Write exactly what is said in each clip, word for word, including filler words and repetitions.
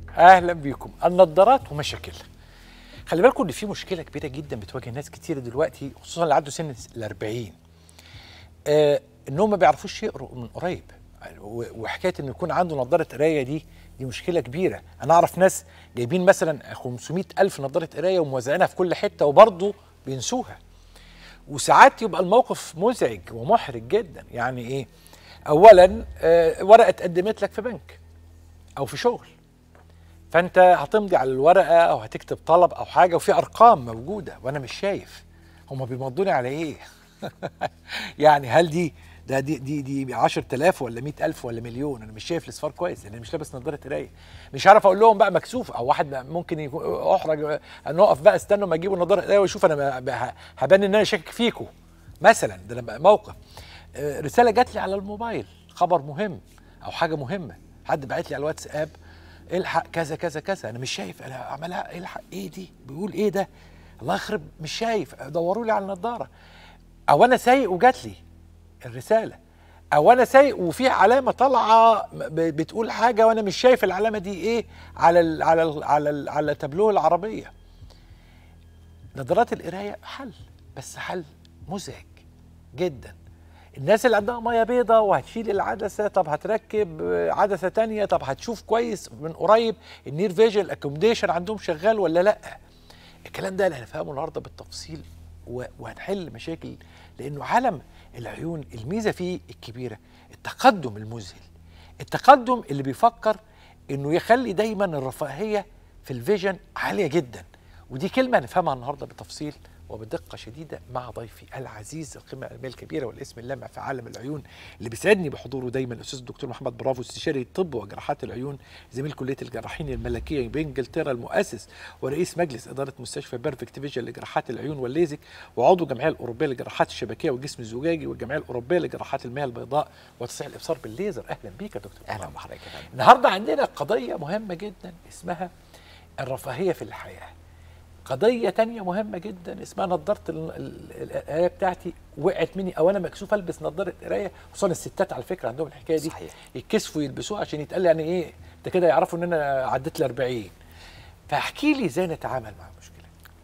اهلا بيكم. النضارات ومشاكلها. خلي بالكم ان في مشكله كبيره جدا بتواجه ناس كتير دلوقتي، خصوصا اللي عدوا سن الأربعين، آه انهم ما بيعرفوش يقروا من قريب. وحكايه انه يكون عنده نضاره قرايه دي دي مشكله كبيره. انا اعرف ناس جايبين مثلا خمسمائة ألف نضاره قرايه وموزعينها في كل حته وبرضه بينسوها. وساعات يبقى الموقف مزعج ومحرج جدا. يعني ايه؟ اولا آه ورقه اتقدمت لك في بنك او في شغل، فانت هتمضي على الورقه او هتكتب طلب او حاجه وفي ارقام موجوده وانا مش شايف هما بيمضوني على ايه. يعني هل دي ده دي دي دي عشرة آلاف ولا مئة ألف ولا مليون؟ انا مش شايف الاصفار كويس لان انا مش لابس نظاره قرايه. مش عارف اقول لهم بقى مكسوف، او واحد ممكن يكون احرج نقف بقى استنوا ما يجيبوا نظاره قرايه ويشوف انا هبان ان انا شاكك فيكم مثلا. ده انا موقف رساله جات لي على الموبايل، خبر مهم او حاجه مهمه، حد بعت لي على الواتساب الحق كذا كذا كذا، انا مش شايف، انا عملها الحق ايه دي؟ بيقول ايه ده؟ الله يخرب، مش شايف، دوروا لي على النضاره. او انا سايق وجات لي الرساله، او انا سايق وفي علامه طالعه بتقول حاجه وانا مش شايف العلامه دي ايه على ال على ال على ال على تابلوه العربيه. نظارات القرايه حل، بس حل مزعج جدا. الناس اللي عندها ميه بيضة وهتشيل العدسه، طب هتركب عدسه تانية، طب هتشوف كويس من قريب النير فيجن الاكوموديشن عندهم شغال ولا لا. الكلام ده اللي هنفهمه النهارده بالتفصيل وهنحل مشاكل، لانه عالم العيون الميزه فيه الكبيره التقدم المذهل، التقدم اللي بيفكر انه يخلي دايما الرفاهيه في الفيجن عاليه جدا. ودي كلمه هنفهمها النهارده بالتفصيل وبدقه شديده مع ضيفي العزيز، القيمه العلميه الكبيره والاسم اللامع في عالم العيون اللي بيسعدني بحضوره دايما، الاستاذ الدكتور محمد برافو، استشاري الطب وجراحات العيون، زميل كليه الجراحين الملكيه بانجلترا، المؤسس ورئيس مجلس اداره مستشفى بيرفكت فيجن لجراحات العيون والليزك، وعضو الجمعيه الاوروبيه لجراحات الشبكيه والجسم الزجاجي، والجمعيه الاوروبيه لجراحات المياه البيضاء وتصحيح الابصار بالليزر. اهلا بيك يا دكتور. اهلا بحضرتك. النهارده عندنا قضيه مهمه جدا اسمها الرفاهيه في الحياه. قضية تانية مهمة جدا اسمها نظارة القراية بتاعتي وقعت مني، او انا مكسوف البس نظارة قراية، خصوصا الستات على فكرة عندهم الحكاية دي. صحيح. يتكسفوا يلبسوها عشان يتقال يعني ايه ده كده، يعرفوا ان انا عديت ال أربعين. فاحكي لي ازاي نتعامل مع المشكلة.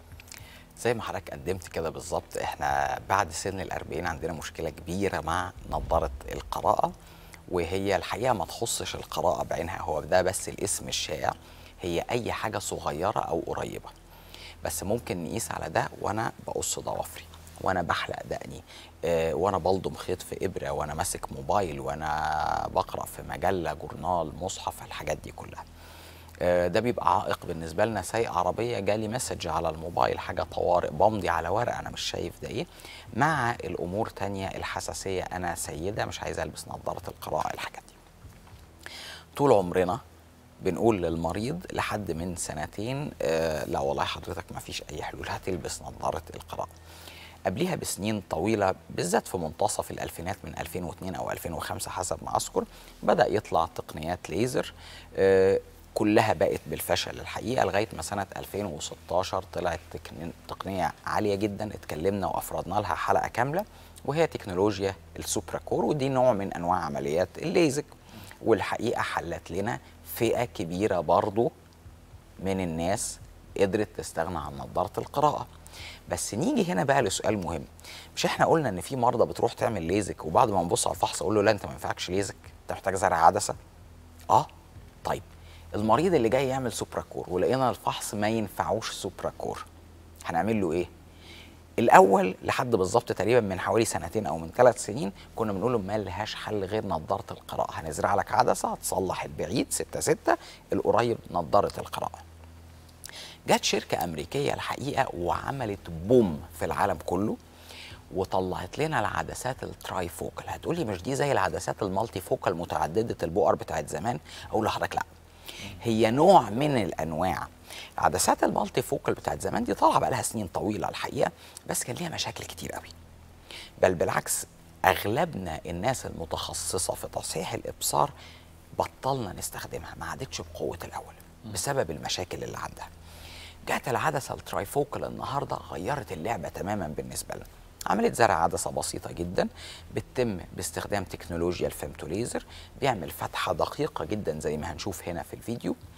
زي ما حضرتك قدمت كده بالظبط، احنا بعد سن الأربعين عندنا مشكلة كبيرة مع نظارة القراءة، وهي الحقيقة ما تخصش القراءة بعينها، هو ده بس الاسم الشائع، هي اي حاجة صغيرة او قريبة. بس ممكن نقيس على ده وانا بقص ضوافري، وانا بحلق دقني، آه، وانا بلضم خيط في ابره، وانا ماسك موبايل، وانا بقرا في مجله، جورنال، مصحف، الحاجات دي كلها. آه، ده بيبقى عائق بالنسبه لنا. سايق عربيه جالي مسج على الموبايل، حاجه طوارئ، بمضي على ورقه انا مش شايف ده ايه. مع الامور تانية، الحساسيه، انا سيده مش عايزه البس نظاره القراءه، الحاجات دي. طول عمرنا بنقول للمريض لحد من سنتين آه لا والله حضرتك ما فيش اي حلول، هتلبس نظاره القراءه. قبليها بسنين طويله، بالذات في منتصف الالفينات من ألفين واثنين او ألفين وخمسة حسب ما اذكر، بدا يطلع تقنيات ليزر، آه كلها بقت بالفشل الحقيقه، لغايه ما سنه ألفين وستاشر طلعت تقنيه عاليه جدا اتكلمنا وافردنا لها حلقه كامله، وهي تكنولوجيا السوبرا كور، ودي نوع من انواع عمليات الليزك. والحقيقه حلت لنا فئة كبيرة برضو من الناس قدرت تستغنى عن نظارة القراءة. بس نيجي هنا بقى لسؤال مهم، مش احنا قلنا ان في مرضى بتروح تعمل ليزك وبعد ما نبص على الفحص اقول له لا انت ما ينفعكش ليزك، انت محتاج زرع عدسة؟ اه طيب المريض اللي جاي يعمل سوبرا كور ولقينا الفحص ما ينفعوش سوبرا كور، هنعمل له ايه؟ الاول لحد بالظبط تقريبا من حوالي سنتين او من ثلاث سنين كنا بنقول له ما لهاش حل غير نظاره القراءه، هنزرع لك عدسه هتصلح البعيد ستة ستة، القريب نظاره القراءه. جت شركه امريكيه الحقيقه وعملت بوم في العالم كله وطلعت لنا العدسات التراي فوكال. هتقولي مش دي زي العدسات المالتي فوكال متعدده البؤر بتاعت زمان؟ اقول لحضرتك لا، هي نوع من الانواع. العدسات المالتي فوكال بتاعت زمان دي طالعه بقى لها سنين طويله الحقيقه، بس كان ليها مشاكل كتير قوي، بل بالعكس اغلبنا الناس المتخصصه في تصحيح الابصار بطلنا نستخدمها، ما عادتش بقوه الاول بسبب المشاكل اللي عندها. جات العدسه الترايفوكال النهارده غيرت اللعبه تماما بالنسبه لنا. عمليه زرع عدسه بسيطه جدا بتتم باستخدام تكنولوجيا الفيمتوليزر، بيعمل فتحه دقيقه جدا زي ما هنشوف هنا في الفيديو.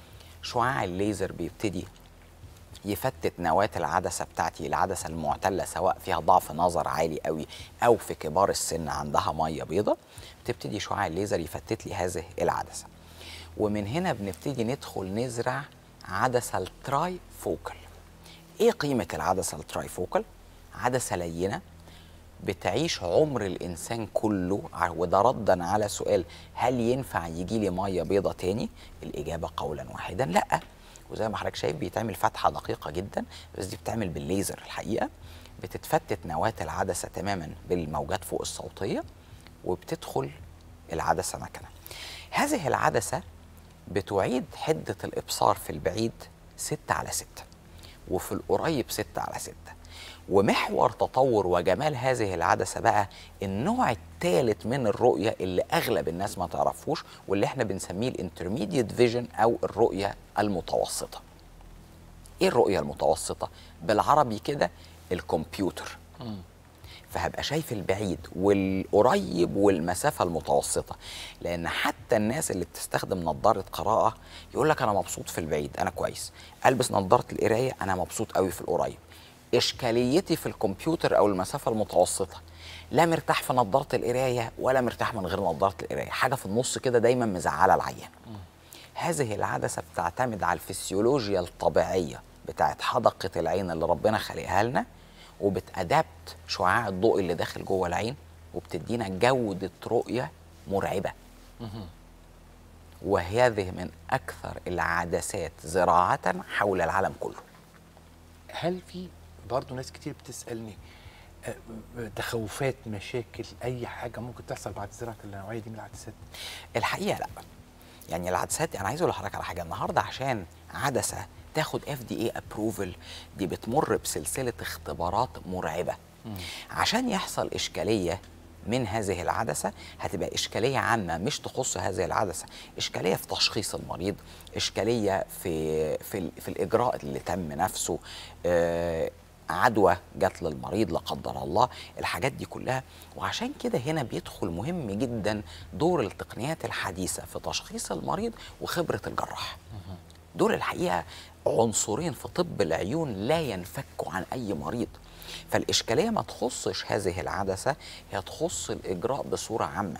شعاع الليزر بيبتدي يفتت نواة العدسة بتاعتي، العدسة المعتلة سواء فيها ضعف نظر عالي قوي أو في كبار السن عندها مية بيضة، بتبتدي شعاع الليزر يفتت لي هذه العدسة. ومن هنا بنبتدي ندخل نزرع عدسة التراي فوكل. إيه قيمة العدسة التراي فوكل؟ عدسة لينة بتعيش عمر الإنسان كله، وده ردا على سؤال هل ينفع يجي لي مية بيضة تاني؟ الإجابة قولا واحدا لأ. وزي ما حضرتك شايف بيتعمل فتحة دقيقة جدا، بس دي بتعمل بالليزر الحقيقة. بتتفتت نواة العدسة تماما بالموجات فوق الصوتية وبتدخل العدسة مكانها. هذه العدسة بتعيد حدة الإبصار في البعيد ستة على ستة وفي القريب ستة على ستة. ومحور تطور وجمال هذه العدسة بقى النوع الثالث من الرؤية اللي أغلب الناس ما تعرفوش، واللي احنا بنسميه الانترميديت فيجن أو الرؤية المتوسطة. إيه الرؤية المتوسطة؟ بالعربي كده الكمبيوتر. فهبقى شايف البعيد والقريب والمسافة المتوسطة. لأن حتى الناس اللي بتستخدم نظارة قراءة يقول لك أنا مبسوط في البعيد، أنا كويس. ألبس نظارة القراية أنا مبسوط قوي في القريب. إشكاليتي في الكمبيوتر أو المسافة المتوسطة، لا مرتاح في نظارة القراية ولا مرتاح من غير نظارة القراية، حاجة في النص كده دايما مزعلة العيان. هذه العدسة بتعتمد على الفسيولوجيا الطبيعية بتاعت حدقة العين اللي ربنا خلقها لنا، وبتأدابت شعاع الضوء اللي داخل جوه العين، وبتدينا جودة رؤية مرعبة. وهذه من أكثر العدسات زراعة حول العالم كله. هل في برضه ناس كتير بتسألني آه، تخوفات، مشاكل، أي حاجة ممكن تحصل بعد زراعة النوعية دي من العدسات؟ الحقيقة لا. يعني العدسات أنا عايز أقول لحضرتك على حاجة النهاردة، عشان عدسة تاخد اف دي اي ابروفل دي بتمر بسلسلة اختبارات مرعبة. مم. عشان يحصل إشكالية من هذه العدسة هتبقى إشكالية عامة مش تخص هذه العدسة، إشكالية في تشخيص المريض، إشكالية في في, في الإجراء اللي تم نفسه، آه عدوى جات للمريض لا قدر الله، الحاجات دي كلها. وعشان كده هنا بيدخل مهم جدا دور التقنيات الحديثة في تشخيص المريض وخبرة الجراح. دول الحقيقة عنصرين في طب العيون لا ينفكوا عن أي مريض. فالإشكالية ما تخصش هذه العدسة، هي تخص الإجراء بصورة عامة.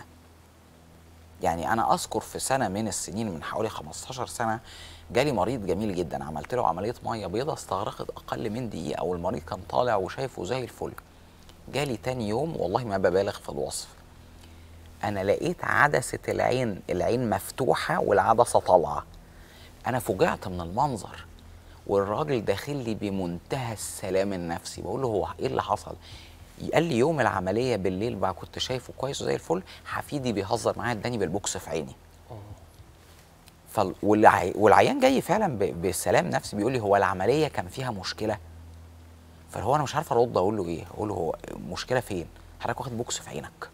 يعني أنا أذكر في سنة من السنين من حوالي خمستاشر سنة جالي مريض جميل جدا، عملت له عملية مية بيضة استغرقت أقل من دقيقة والمريض كان طالع وشايفه زي الفل. جالي تاني يوم والله ما ببالغ في الوصف، أنا لقيت عدسة العين العين مفتوحة والعدسة طالعة. أنا فوجئت من المنظر، والراجل داخل لي بمنتهى السلام النفسي. بقول له هو ايه اللي حصل؟ قال لي يوم العمليه بالليل بقى كنت شايفه كويس وزي الفل، حفيدي بيهزر معايا اداني بالبوكس في عيني. فال... والعي... والعيان جاي فعلا ب... بسلام نفسي بيقول لي هو العمليه كان فيها مشكله؟ فهو انا مش عارف ارد اقول له ايه، اقول له هو مشكله فين؟ حضرتك واخد بوكس في عينك.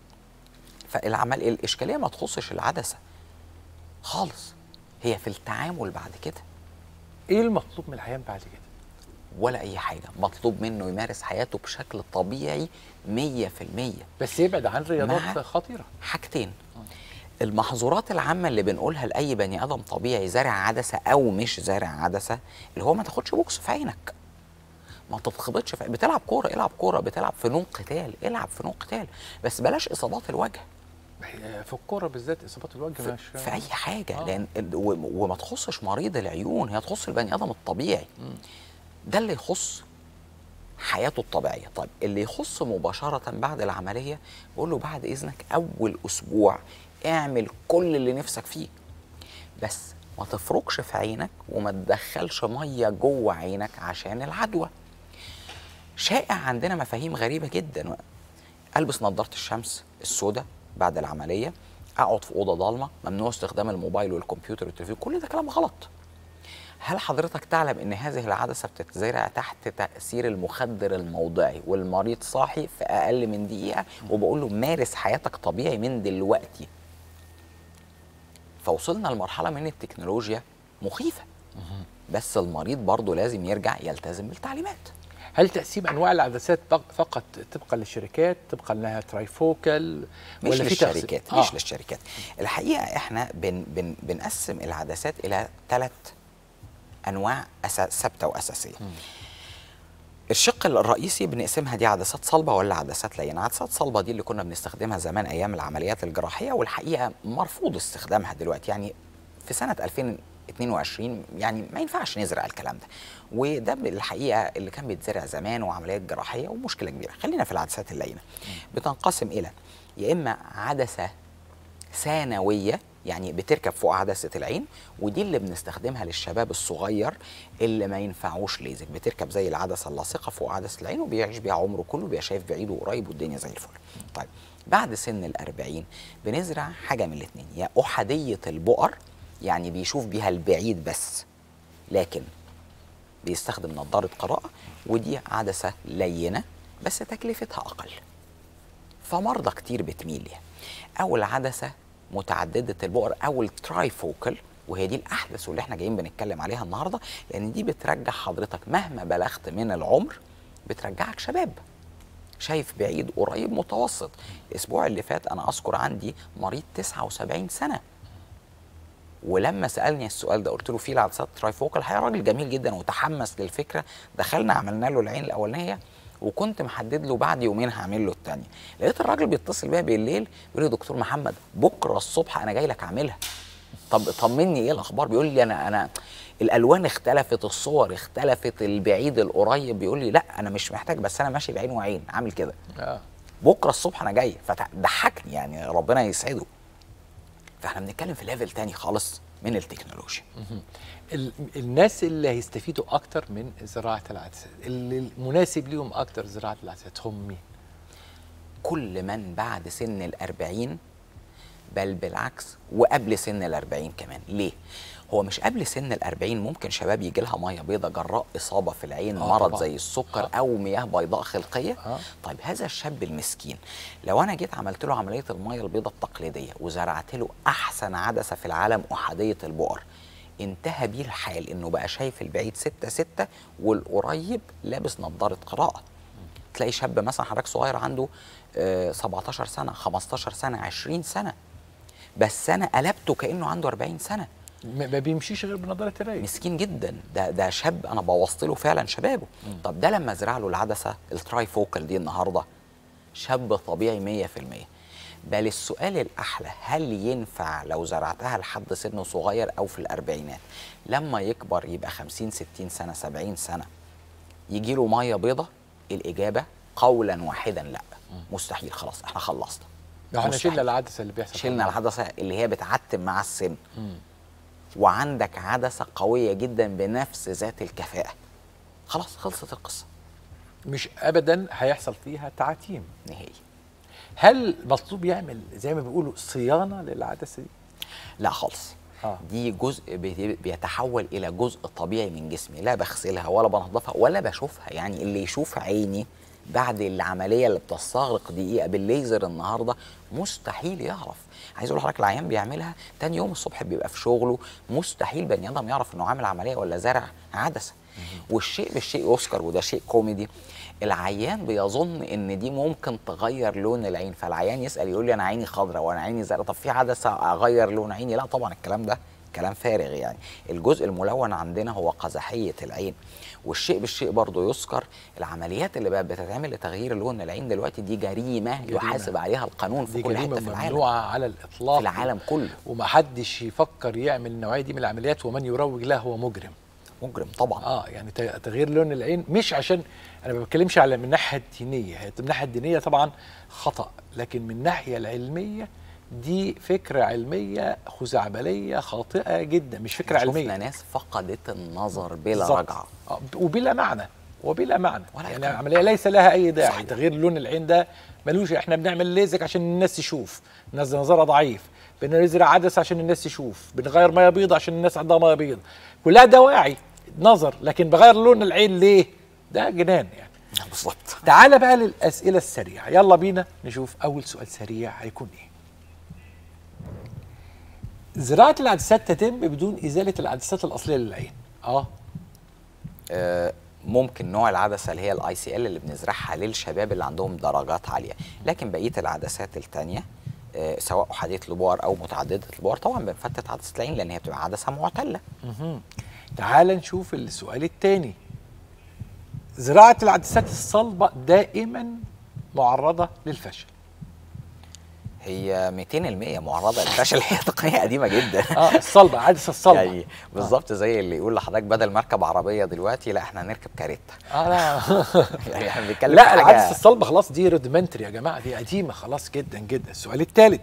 فالعمل الاشكاليه ما تخصش العدسه خالص، هي في التعامل بعد كده. ايه المطلوب من العيان بعد كده؟ ولا اي حاجه، مطلوب منه يمارس حياته بشكل طبيعي مية في المية، بس يبعد عن رياضات خطيره. حاجتين، المحظورات العامه اللي بنقولها لاي بني ادم طبيعي زارع عدسه او مش زارع عدسه، اللي هو ما تاخدش بوكس في عينك، ما تتخبطش في... بتلعب كوره العب كوره، بتلعب فنون قتال العب فنون قتال، بس بلاش اصابات الوجه. في الكوره بالذات اصابات الوجه في, مش في اي حاجه. آه. لان و... وما تخصش مريض العيون، هي تخص البني ادم الطبيعي. م. ده اللي يخص حياته الطبيعيه. طيب اللي يخص مباشره بعد العمليه، بقول له بعد اذنك اول اسبوع اعمل كل اللي نفسك فيه، بس ما تفركش في عينك وما تدخلش ميه جوه عينك عشان العدوى. شائع عندنا مفاهيم غريبه جدا، البس نظاره الشمس السوداء بعد العمليه، اقعد في اوضه ضلمه، ممنوع استخدام الموبايل والكمبيوتر والتلفزيون، كل ده كلام غلط. هل حضرتك تعلم ان هذه العدسه بتتزرع تحت تاثير المخدر الموضعي والمريض صاحي في اقل من دقيقه، وبقول له مارس حياتك طبيعي من دلوقتي؟ فوصلنا لمرحله من التكنولوجيا مخيفه، بس المريض برضه لازم يرجع يلتزم بالتعليمات. هل تقسيم انواع العدسات فقط طبقا للشركات، طبقا لها ترايفوكال، مش ولا في للشركات؟ آه. مش للشركات. الحقيقه احنا بن بن بنقسم العدسات الى ثلاث انواع ثابته واساسيه. م. الشق الرئيسي بنقسمها دي عدسات صلبه ولا عدسات لينه. عدسات صلبه دي اللي كنا بنستخدمها زمان ايام العمليات الجراحيه، والحقيقه مرفوض استخدامها دلوقتي. يعني في سنه ألفين واثنين وعشرين يعني ما ينفعش نزرع الكلام ده، وده الحقيقه اللي كان بيتزرع زمان وعمليات جراحيه ومشكله كبيره. خلينا في العدسات اللينه. بتنقسم الى يا اما عدسه ثانويه، يعني بتركب فوق عدسه العين، ودي اللي بنستخدمها للشباب الصغير اللي ما ينفعوش ليزك، بتركب زي العدسه اللاصقه فوق عدسه العين وبيعيش بيها عمره كله، بيبقى شايف بعيد وقريب والدنيا زي الفل. طيب بعد سن الأربعين بنزرع حاجه من الاثنين، يا احاديه البؤر يعني بيشوف بيها البعيد بس لكن بيستخدم نظاره قراءه، ودي عدسه لينه بس تكلفتها اقل، فمرضى كتير بتميل ليها. او العدسه متعدده البؤر او الترايفوكل، وهي دي الاحدث واللي احنا جايين بنتكلم عليها النهارده، لان دي بترجع حضرتك مهما بلغت من العمر بترجعك شباب، شايف بعيد قريب متوسط. الاسبوع اللي فات انا اذكر عندي مريض تسعة وسبعين سنه، ولما سالني السؤال ده قلت له في العدسات ترايفوكل، الحقيقه راجل جميل جدا وتحمس للفكره. دخلنا عملنا له العين الاولانيه وكنت محدد له بعد يومين هعمل له الثانيه. لقيت الراجل بيتصل بيا بالليل بيقول لي دكتور محمد بكره الصبح انا جاي لك اعملها. طب طمني ايه الاخبار؟ بيقول لي انا انا الالوان اختلفت، الصور اختلفت، البعيد القريب. بيقول لي لا انا مش محتاج، بس انا ماشي بعين وعين عامل كده. آه. بكره الصبح انا جاي. فضحكني يعني، ربنا يسعده. فاحنا بنتكلم في ليفل تاني خالص من التكنولوجيا. الناس اللي هيستفيدوا اكتر من زراعه العدسات، اللي المناسب ليهم اكتر زراعه العدسات هم مين؟ كل من بعد سن الأربعين، بل بالعكس وقبل سن الأربعين كمان. ليه؟ هو مش قبل سن الأربعين ممكن شباب يجي لها ميه بيضاء جراء اصابه في العين، آه مرض طبعا. زي السكر آه. او مياه بيضاء خلقيه. آه. طيب هذا الشاب المسكين لو انا جيت عملت له عمليه الميه البيضاء التقليديه وزرعت له احسن عدسه في العالم احاديه البؤر، انتهى بيه الحال انه بقى شايف البعيد ستة ستة والقريب لابس نظاره قراءه. تلاقي شاب مثلا حضرتك صغير عنده آه سبعتاشر سنه، خمستاشر سنه، عشرين سنه، بس انا قلبته كانه عنده أربعين سنه، ما بيمشيش غير بنظاره الرايه. مسكين جدا. ده ده شاب انا بوظت له فعلا شبابه. مم. طب ده لما ازرع له العدسه الترايفوكال دي النهارده شاب طبيعي مية في المية. بل السؤال الاحلى، هل ينفع لو زرعتها لحد سنه صغير او في الاربعينات لما يكبر يبقى خمسين ستين سنه سبعين سنه يجي له ميه بيضه؟ الاجابه قولا واحدا لا. مم. مستحيل. خلاص احنا خلصنا. احنا شلنا العدسه اللي بيحصل، شلنا العدسه اللي هي بتعتم مع السن. مم. وعندك عدسه قويه جدا بنفس ذات الكفاءه. خلاص خلصت القصه. مش ابدا هيحصل فيها تعتيم نهائي. هل مطلوب يعمل زي ما بيقولوا صيانه للعدسه دي؟ لا خالص. آه. دي جزء بيتحول الى جزء طبيعي من جسمي، لا بغسلها ولا بنظفها ولا بشوفها. يعني اللي يشوف عيني بعد العمليه اللي بتستغرق دقيقه بالليزر النهارده مستحيل يعرف. عايز اقول لحضرتك العيان بيعملها تاني يوم الصبح بيبقى في شغله، مستحيل بني ادم يعرف انه عامل عمليه ولا زارع عدسه. والشيء بالشيء يذكر، وده شيء كوميدي. العيان بيظن ان دي ممكن تغير لون العين، فالعيان يسال يقول لي انا عيني خضراء وانا عيني زرقاء، طب في عدسه اغير لون عيني؟ لا طبعا الكلام ده كلام فارغ. يعني الجزء الملون عندنا هو قزحيه العين. والشيء بالشيء برضه يذكر العمليات اللي بقت بتتعمل لتغيير لون العين دلوقتي دي جريمه, جريمة. يحاسب عليها القانون في كل حته في العالم، ممنوعه على الاطلاق في العالم كله، ومحدش يفكر يعمل النوعيه دي من العمليات، ومن يروج لها هو مجرم. مجرم طبعا. اه يعني تغيير لون العين مش عشان انا ما بتكلمش على من الناحيه الدينيه، هي من الناحيه الدينيه طبعا خطا، لكن من الناحيه العلميه دي فكره علميه خزعبليه خاطئه جدا، مش فكره علميه. شفنا ناس فقدت النظر بلا رجعه آه وبلا معنى وبلا معنى يعني العمليه ليس لها اي داعي. صحيح. تغيير لون العين ده ملوش، احنا بنعمل ليزك عشان الناس تشوف، الناس نظرها ضعيف، بنزرع عدسه عشان الناس تشوف، بنغير ميه بيضاء عشان الناس عندها ميه بيضاء، كلها دواعي نظر، لكن بغير لون العين ليه؟ ده جنان يعني. بالظبط. تعال بقى للاسئله السريعه، يلا بينا نشوف اول سؤال سريع هيكون ايه. زراعه العدسات تتم بدون ازاله العدسات الاصليه للعين؟ اه, آه ممكن نوع العدسه اللي هي الاي سي ال اللي بنزرعها للشباب اللي عندهم درجات عاليه، لكن بقيه العدسات الثانيه آه سواء احاديه البؤر او متعدده البؤر طبعا بنفتت عدسه العين لان هي بتبقى عدسه معتله. تعال نشوف السؤال الثاني. زراعة العدسات الصلبة دائما معرضة للفشل. هي مئتين بالمئة معرضه للفشل. هي تقنيه قديمه جدا. اه الصلبه، عدسه الصلبه يعني بالظبط زي اللي يقول لحضرتك بدل ما اركب عربيه دلوقتي لا احنا هنركب كاريتا. اه لا يعني احنا بنتكلم لا في حاجة العدسه الصلبه خلاص دي رودمنتري يا جماعه، دي قديمه خلاص جدا جدا. السؤال الثالث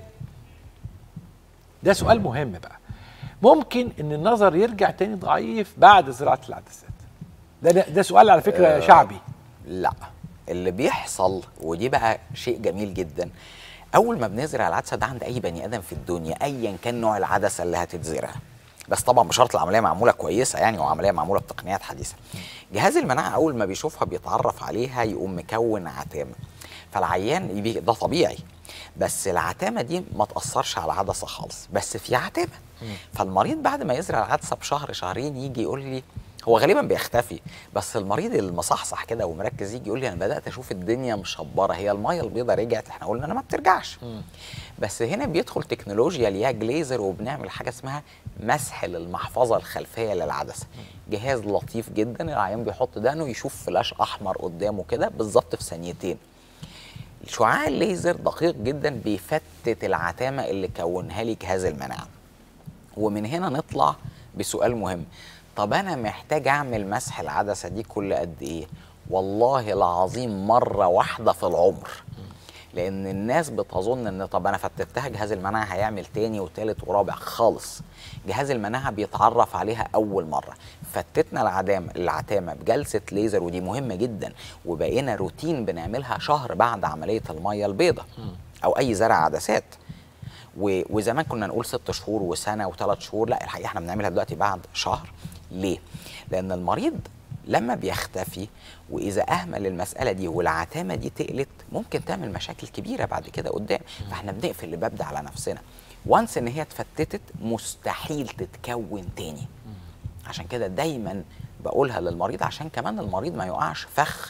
ده سؤال مهم بقى. ممكن ان النظر يرجع تاني ضعيف بعد زراعه العدسات؟ ده ده سؤال على فكره آه شعبي. لا، اللي بيحصل ودي بقى شيء جميل جدا، اول ما بنزرع العدسه ده عند اي بني ادم في الدنيا ايا كان نوع العدسه اللي هتتزرع، بس طبعا بشرط العمليه معموله كويسه يعني، وعمليه معموله بتقنيات حديثه. جهاز المناعه اول ما بيشوفها بيتعرف عليها يقوم مكون عتامه، فالعيان ده طبيعي، بس العتامه دي ما تاثرش على العدسه خالص، بس في عتامه. فالمريض بعد ما يزرع العدسه بشهر شهرين يجي يقول لي، هو غالبا بيختفي، بس المريض المصحصح كده ومركز يجي يقول لي انا بدات اشوف الدنيا مشبره، هي الميه البيضاء رجعت. احنا قلنا انا ما بترجعش. م. بس هنا بيدخل تكنولوجيا اللي هي جليزر، وبنعمل حاجه اسمها مسح للمحفظه الخلفيه للعدسه. م. جهاز لطيف جدا، العيان بيحط دقنه يشوف فلاش احمر قدامه كده بالظبط في ثانيتين. شعاع الليزر دقيق جدا بيفتت العتامه اللي كونها لي جهاز المناعه. ومن هنا نطلع بسؤال مهم، طب انا محتاج اعمل مسح العدسه دي كل قد ايه؟ والله العظيم مره واحده في العمر. لان الناس بتظن ان طب انا فتتها جهاز المناعه هيعمل تاني وتالت ورابع، خالص. جهاز المناعه بيتعرف عليها اول مره. فتتنا العدامه العتامه بجلسه ليزر، ودي مهمه جدا، وبقينا روتين بنعملها شهر بعد عمليه الميه البيضاء او اي زرع عدسات. وزمان كنا نقول ست شهور وسنه وثلاث شهور، لا الحقيقه احنا بنعملها دلوقتي بعد شهر. ليه؟ لأن المريض لما بيختفي وإذا أهمل المسألة دي والعتامة دي تقلت ممكن تعمل مشاكل كبيرة بعد كده قدام، فاحنا بنقفل الباب ده على نفسنا. وانس إن هي اتفتتت مستحيل تتكون تاني. عشان كده دايما بقولها للمريض، عشان كمان المريض ما يقعش فخ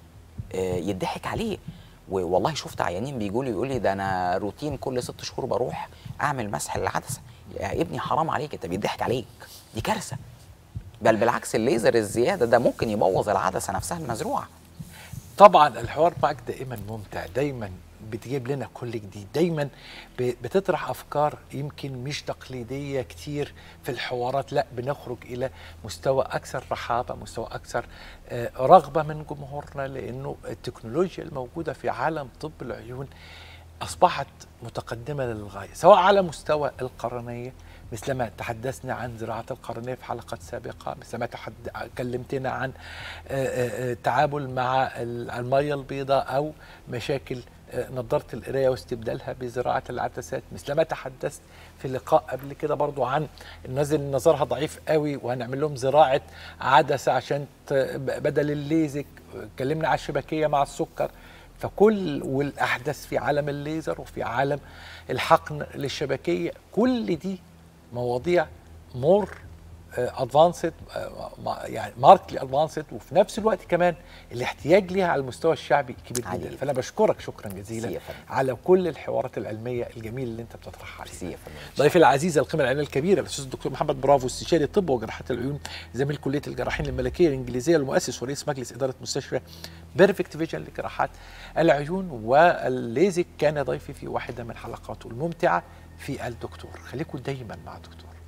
يضحك عليه. والله شفت عيانين بيجوا لي يقول لي ده أنا روتين كل ست شهور بروح أعمل مسح للعدسة. يا ابني حرام عليك، أنت بيضحك عليك، دي كارثة. بل بالعكس الليزر الزياده ده ممكن يبوظ العدسه نفسها المزروعه. طبعا الحوار معك دائما ممتع، دايما بتجيب لنا كل جديد، دايما بتطرح افكار يمكن مش تقليديه كتير في الحوارات، لا بنخرج الى مستوى اكثر رحابه، مستوى اكثر رغبه من جمهورنا، لانه التكنولوجيا الموجوده في عالم طب العيون اصبحت متقدمه للغايه، سواء على مستوى القرنيه مثلما تحدثنا عن زراعة القرنية في حلقات سابقة، مثلما كلمتنا عن التعامل مع المية البيضاء أو مشاكل نظارة القراية واستبدالها بزراعة العدسات، مثلما تحدثت في لقاء قبل كده برضو عن الناس اللي نظرها ضعيف قوي وهنعمل لهم زراعة عدسة عشان بدل الليزك، اتكلمنا على الشبكية مع السكر. فكل والأحدث في عالم الليزر وفي عالم الحقن للشبكية، كل دي مواضيع مور ادفانسد، يعني ماركتلي ادفانسد، وفي نفس الوقت كمان الاحتياج ليها على المستوى الشعبي كبير جدا. فانا بشكرك شكرا جزيلا على كل الحوارات العلميه الجميله اللي انت بتطرحها علينا. ضيفي العزيز القيمه العلميه الكبيره الاستاذ الدكتور محمد برافو، استشاري طب وجراحات العيون، زميل كليه الجراحين الملكيه الانجليزيه، المؤسس ورئيس مجلس اداره مستشفى بيرفكت فيجن لجراحات العيون والليزك، كان ضيفي في واحده من حلقاته الممتعه في الدكتور. خليكم دايما مع الدكتور.